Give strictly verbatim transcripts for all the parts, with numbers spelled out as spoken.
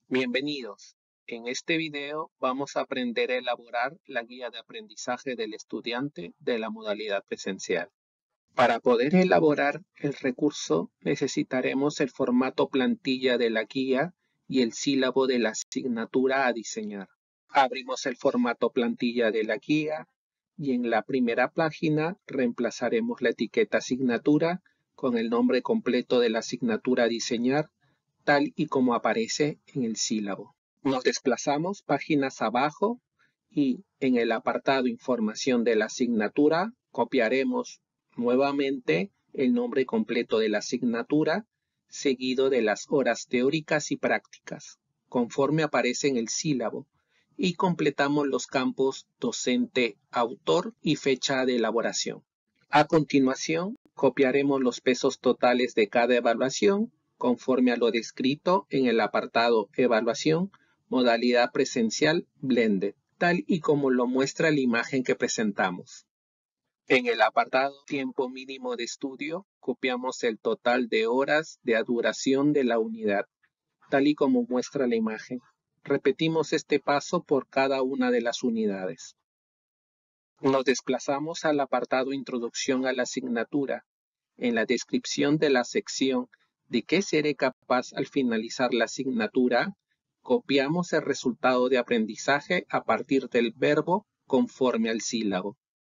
Bienvenidos. En este video vamos a aprender a elaborar la guía de aprendizaje del estudiante de la modalidad presencial. Para poder elaborar el recurso necesitaremos el formato plantilla de la guía y el sílabo de la asignatura a diseñar. Abrimos el formato plantilla de la guía y en la primera página reemplazaremos la etiqueta asignatura con el nombre completo de la asignatura a diseñar, tal y como aparece en el sílabo. Nos desplazamos páginas abajo y en el apartado Información de la asignatura copiaremos nuevamente el nombre completo de la asignatura seguido de las horas teóricas y prácticas, conforme aparece en el sílabo, y completamos los campos docente, autor y fecha de elaboración. A continuación, copiaremos los pesos totales de cada evaluación conforme a lo descrito en el apartado Evaluación, modalidad presencial Blended, tal y como lo muestra la imagen que presentamos. En el apartado Tiempo mínimo de estudio, copiamos el total de horas de duración de la unidad, tal y como muestra la imagen. Repetimos este paso por cada una de las unidades. Nos desplazamos al apartado Introducción a la asignatura. En la descripción de la sección ¿De qué seré capaz al finalizar la asignatura?, copiamos el resultado de aprendizaje a partir del verbo conforme al sílabo.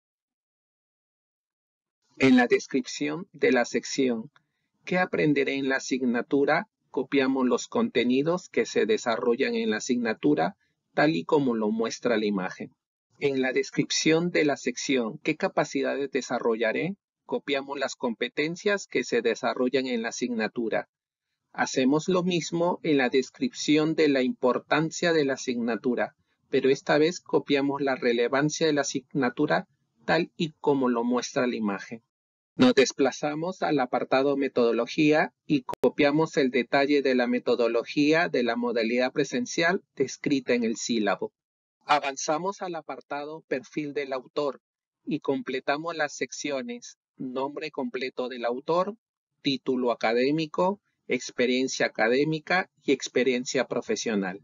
En la descripción de la sección ¿Qué aprenderé en la asignatura?, copiamos los contenidos que se desarrollan en la asignatura tal y como lo muestra la imagen. En la descripción de la sección ¿Qué capacidades desarrollaré?, copiamos las competencias que se desarrollan en la asignatura. Hacemos lo mismo en la descripción de la importancia de la asignatura, pero esta vez copiamos la relevancia de la asignatura tal y como lo muestra la imagen. Nos desplazamos al apartado Metodología y copiamos el detalle de la metodología de la modalidad presencial descrita en el sílabo. Avanzamos al apartado Perfil del autor y completamos las secciones Nombre completo del autor, Título académico, Experiencia académica y Experiencia profesional.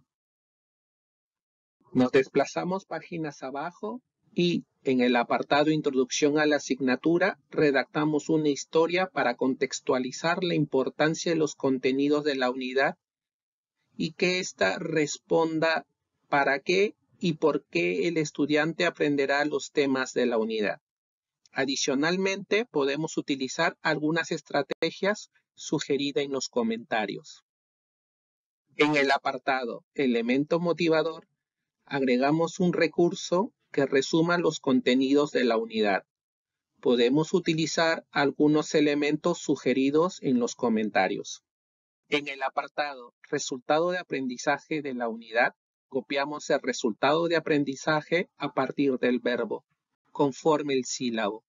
Nos desplazamos páginas abajo y en el apartado Introducción a la asignatura redactamos una historia para contextualizar la importancia de los contenidos de la unidad y que ésta responda para qué y por qué el estudiante aprenderá los temas de la unidad. Adicionalmente, podemos utilizar algunas estrategias sugeridas en los comentarios. En el apartado Elemento motivador, agregamos un recurso que resuma los contenidos de la unidad. Podemos utilizar algunos elementos sugeridos en los comentarios. En el apartado Resultado de aprendizaje de la unidad, copiamos el resultado de aprendizaje a partir del verbo, conforme el sílabo.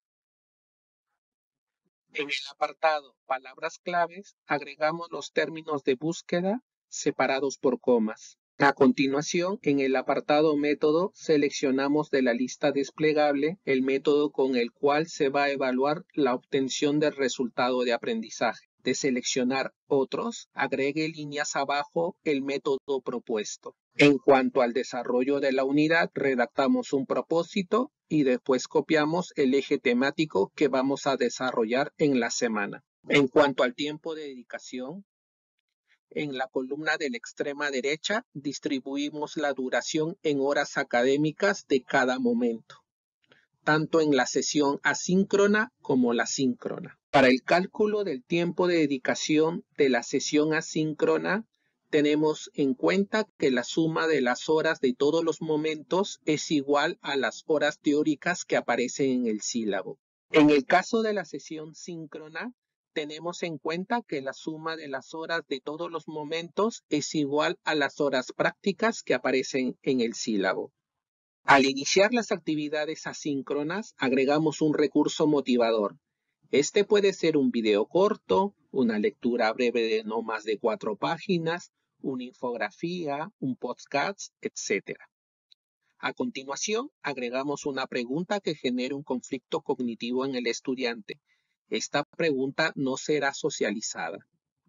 En el apartado Palabras claves, agregamos los términos de búsqueda separados por comas. A continuación, en el apartado Método, seleccionamos de la lista desplegable el método con el cual se va a evaluar la obtención del resultado de aprendizaje. De seleccionar otros, agregue líneas abajo el método propuesto. En cuanto al desarrollo de la unidad, redactamos un propósito y después copiamos el eje temático que vamos a desarrollar en la semana. En cuanto al tiempo de dedicación, en la columna de la extrema derecha distribuimos la duración en horas académicas de cada momento, tanto en la sesión asíncrona como la síncrona. Para el cálculo del tiempo de dedicación de la sesión asíncrona, tenemos en cuenta que la suma de las horas de todos los momentos es igual a las horas teóricas que aparecen en el sílabo. En el caso de la sesión síncrona, tenemos en cuenta que la suma de las horas de todos los momentos es igual a las horas prácticas que aparecen en el sílabo. Al iniciar las actividades asíncronas, agregamos un recurso motivador. Este puede ser un video corto, una lectura breve de no más de cuatro páginas, una infografía, un podcast, etcétera. A continuación, agregamos una pregunta que genere un conflicto cognitivo en el estudiante. Esta pregunta no será socializada.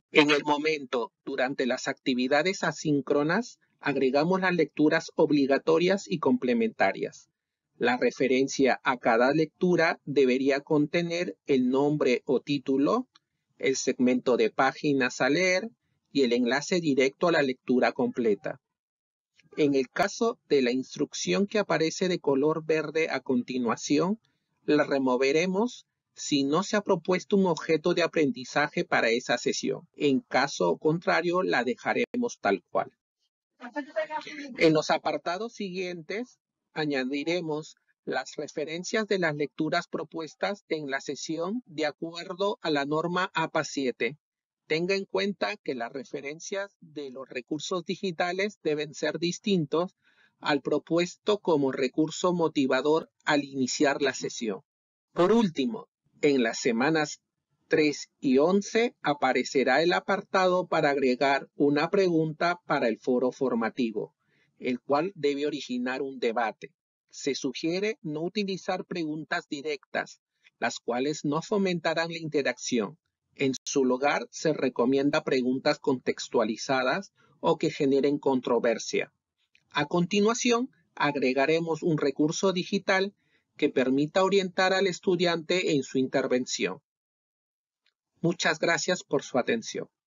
En el momento, durante las actividades asíncronas, agregamos las lecturas obligatorias y complementarias. La referencia a cada lectura debería contener el nombre o título, el segmento de páginas a leer y el enlace directo a la lectura completa. En el caso de la instrucción que aparece de color verde a continuación, la removeremos si no se ha propuesto un objeto de aprendizaje para esa sesión. En caso contrario, la dejaremos tal cual. En los apartados siguientes, añadiremos las referencias de las lecturas propuestas en la sesión de acuerdo a la norma A P A siete. Tenga en cuenta que las referencias de los recursos digitales deben ser distintos al propuesto como recurso motivador al iniciar la sesión. Por último, en las semanas tres y once aparecerá el apartado para agregar una pregunta para el foro formativo, el cual debe originar un debate. Se sugiere no utilizar preguntas directas, las cuales no fomentarán la interacción. En su lugar, se recomienda preguntas contextualizadas o que generen controversia. A continuación, agregaremos un recurso digital que permita orientar al estudiante en su intervención. Muchas gracias por su atención.